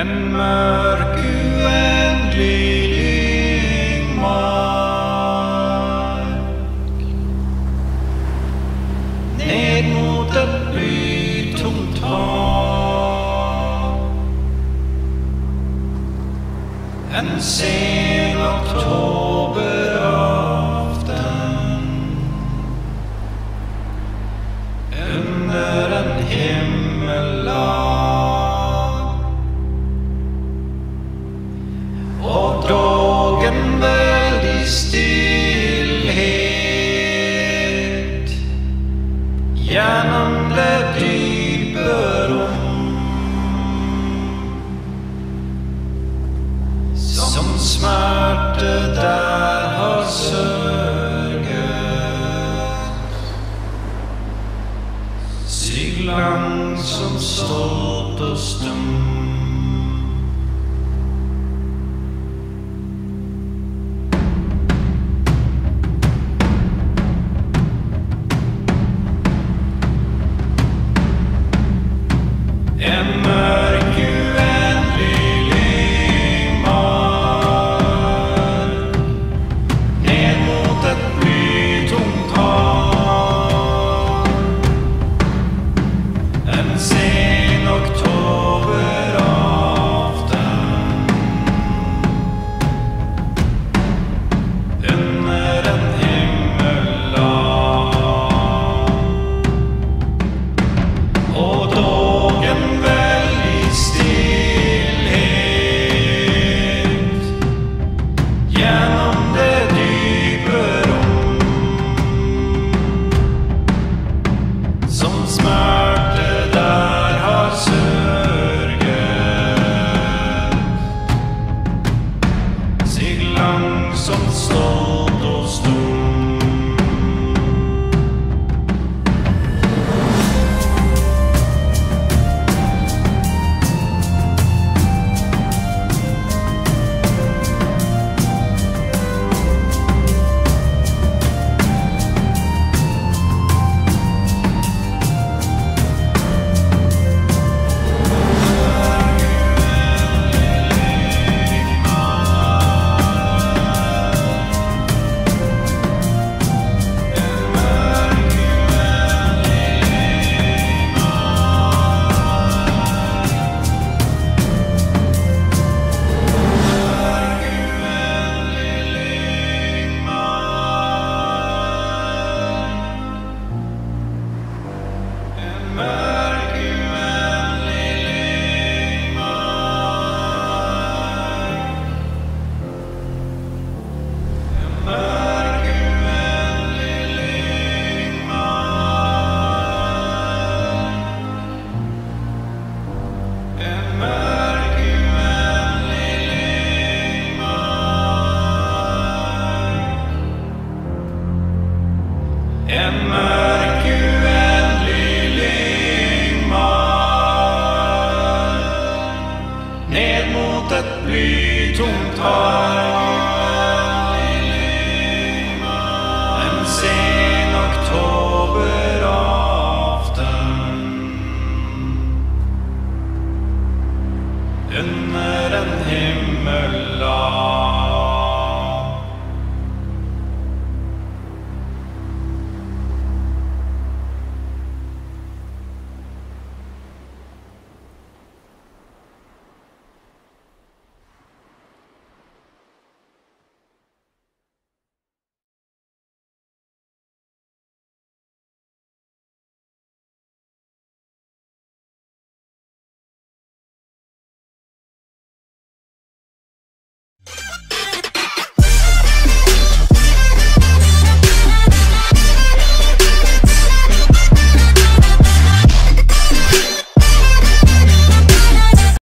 En mørk, uendelig lyngmark, ned mot et blytungt hav. En sen oktoberaften, under en himmellav, og dagen veldig stillhet gjennom det dype rom, som smerte der har sørget, sig langsomt stolt og stum. En mørk, uendelig lyngmark, ned mot et blytungt hav. En sen oktoberaften, under en himmellav, og dagen veldig stillhet gjennom det dype rom, som smerte der har sørget, sig langsomt stolt og stum. En mørk,